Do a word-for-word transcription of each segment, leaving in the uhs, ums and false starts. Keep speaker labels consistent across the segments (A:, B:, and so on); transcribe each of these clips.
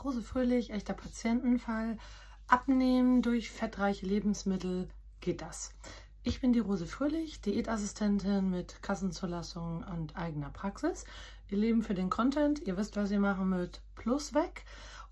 A: Rose Fröhlich, echter Patientenfall. Abnehmen durch fettreiche Lebensmittel, geht das? Ich bin die Rose Fröhlich, Diätassistentin mit Kassenzulassung und eigener Praxis. Ihr Lieben, für den Content, ihr wisst, was ihr machen müsst, plus weg.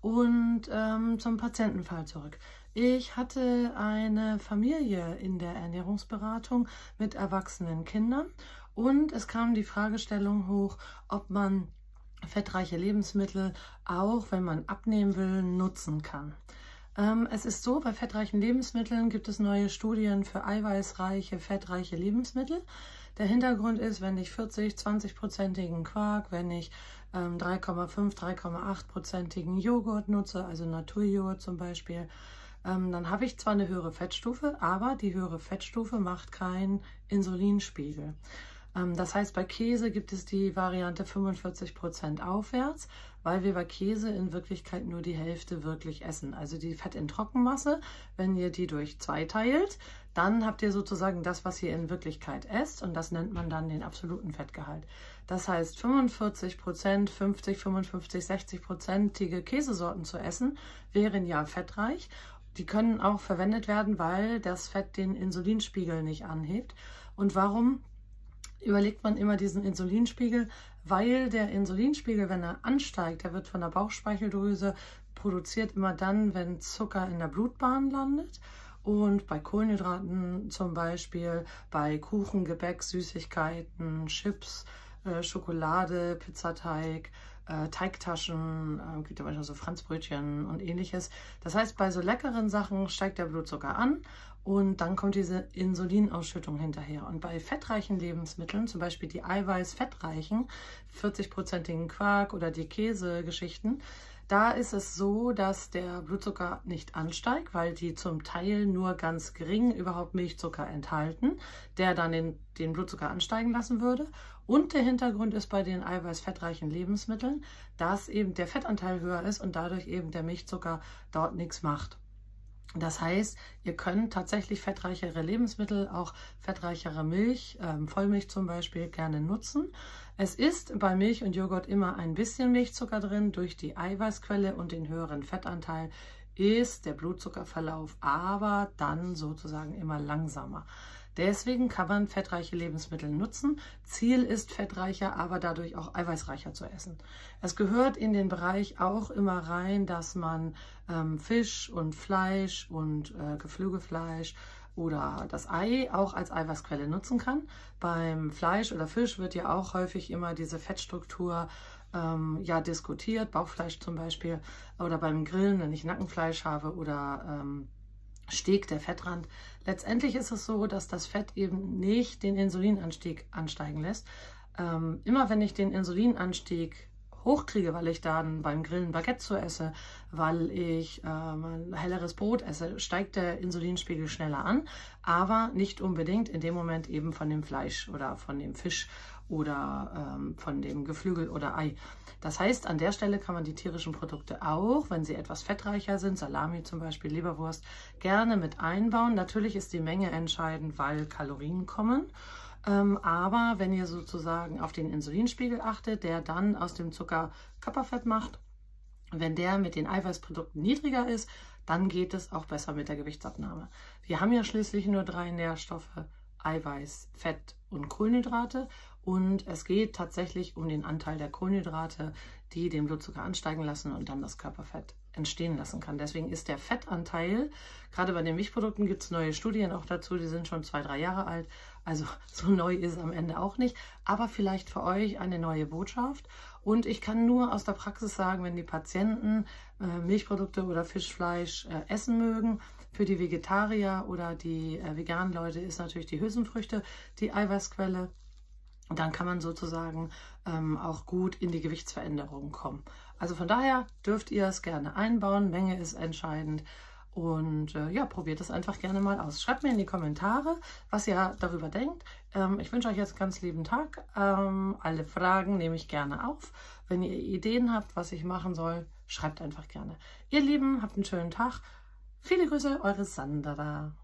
A: Und ähm, zum Patientenfall zurück. Ich hatte eine Familie in der Ernährungsberatung mit erwachsenen Kindern und es kam die Fragestellung hoch, ob man fettreiche Lebensmittel auch, wenn man abnehmen will, nutzen kann. Ähm, es ist so, bei fettreichen Lebensmitteln gibt es neue Studien für eiweißreiche, fettreiche Lebensmittel. Der Hintergrund ist, wenn ich vierzig, zwanzig-prozentigen Quark, wenn ich ähm, drei Komma fünf, drei Komma acht-prozentigen Joghurt nutze, also Naturjoghurt zum Beispiel, ähm, dann habe ich zwar eine höhere Fettstufe, aber die höhere Fettstufe macht keinen Insulinspiegel. Ähm, das heißt, bei Käse gibt es die Variante fünfundvierzig Prozent aufwärts, weil wir bei Käse in Wirklichkeit nur die Hälfte wirklich essen. Also die Fett in Trockenmasse, wenn ihr die durch zwei teilt, dann habt ihr sozusagen das, was ihr in Wirklichkeit esst, und das nennt man dann den absoluten Fettgehalt. Das heißt, fünfundvierzig Prozent, fünfzig, fünfundfünfzig, sechzig-prozentige Käsesorten zu essen, wären ja fettreich. Die können auch verwendet werden, weil das Fett den Insulinspiegel nicht anhebt. Und warum überlegt man immer diesen Insulinspiegel? Weil der Insulinspiegel, wenn er ansteigt, der wird von der Bauchspeicheldrüse produziert immer dann, wenn Zucker in der Blutbahn landet. Und bei Kohlenhydraten zum Beispiel, bei Kuchen, Gebäck, Süßigkeiten, Chips, äh, Schokolade, Pizzateig, äh, Teigtaschen, äh, gibt ja manchmal so Franzbrötchen und ähnliches. Das heißt, bei so leckeren Sachen steigt der Blutzucker an und dann kommt diese Insulinausschüttung hinterher. Und bei fettreichen Lebensmitteln, zum Beispiel die eiweiß-fettreichen, vierzig-prozentigen Quark oder die Käsegeschichten, da ist es so, dass der Blutzucker nicht ansteigt, weil die zum Teil nur ganz gering überhaupt Milchzucker enthalten, der dann den, den Blutzucker ansteigen lassen würde. Und der Hintergrund ist bei den eiweiß-fettreichen Lebensmitteln, dass eben der Fettanteil höher ist und dadurch eben der Milchzucker dort nichts macht. Das heißt, ihr könnt tatsächlich fettreichere Lebensmittel, auch fettreichere Milch, ähm, Vollmilch zum Beispiel, gerne nutzen. Es ist bei Milch und Joghurt immer ein bisschen Milchzucker drin. Durch die Eiweißquelle und den höheren Fettanteil ist der Blutzuckerverlauf aber dann sozusagen immer langsamer. Deswegen kann man fettreiche Lebensmittel nutzen. Ziel ist, fettreicher, aber dadurch auch eiweißreicher zu essen. Es gehört in den Bereich auch immer rein, dass man ähm, Fisch und Fleisch und äh, Geflügelfleisch oder das Ei auch als Eiweißquelle nutzen kann. Beim Fleisch oder Fisch wird ja auch häufig immer diese Fettstruktur ähm, ja, diskutiert, Bauchfleisch zum Beispiel, oder beim Grillen, wenn ich Nackenfleisch habe oder ähm, Steak, der Fettrand. Letztendlich ist es so, dass das Fett eben nicht den Insulinanstieg ansteigen lässt. Ähm, immer wenn ich den Insulinanstieg hochkriege, weil ich dann beim Grillen Baguette zu esse, weil ich ähm, helleres Brot esse, steigt der Insulinspiegel schneller an, aber nicht unbedingt in dem Moment eben von dem Fleisch oder von dem Fisch oder ähm, von dem Geflügel oder Ei. Das heißt, an der Stelle kann man die tierischen Produkte auch, wenn sie etwas fettreicher sind, Salami zum Beispiel, Leberwurst, gerne mit einbauen. Natürlich ist die Menge entscheidend, weil Kalorien kommen. Ähm, aber wenn ihr sozusagen auf den Insulinspiegel achtet, der dann aus dem Zucker Körperfett macht, wenn der mit den Eiweißprodukten niedriger ist, dann geht es auch besser mit der Gewichtsabnahme. Wir haben ja schließlich nur drei Nährstoffe: Eiweiß, Fett und Kohlenhydrate. Und es geht tatsächlich um den Anteil der Kohlenhydrate, die den Blutzucker ansteigen lassen und dann das Körperfett entstehen lassen kann. Deswegen ist der Fettanteil, gerade bei den Milchprodukten gibt es neue Studien auch dazu, die sind schon zwei, drei Jahre alt, also so neu ist es am Ende auch nicht, aber vielleicht für euch eine neue Botschaft. Und ich kann nur aus der Praxis sagen, wenn die Patienten äh, Milchprodukte oder Fischfleisch äh, essen mögen, für die Vegetarier oder die äh, veganen Leute ist natürlich die Hülsenfrüchte die Eiweißquelle. Dann kann man sozusagen ähm, auch gut in die Gewichtsveränderung kommen. Also von daher dürft ihr es gerne einbauen. Menge ist entscheidend. Und äh, ja, probiert es einfach gerne mal aus. Schreibt mir in die Kommentare, was ihr darüber denkt. Ähm, ich wünsche euch jetzt einen ganz lieben Tag. Ähm, alle Fragen nehme ich gerne auf. Wenn ihr Ideen habt, was ich machen soll, schreibt einfach gerne. Ihr Lieben, habt einen schönen Tag. Viele Grüße, eure Sandra.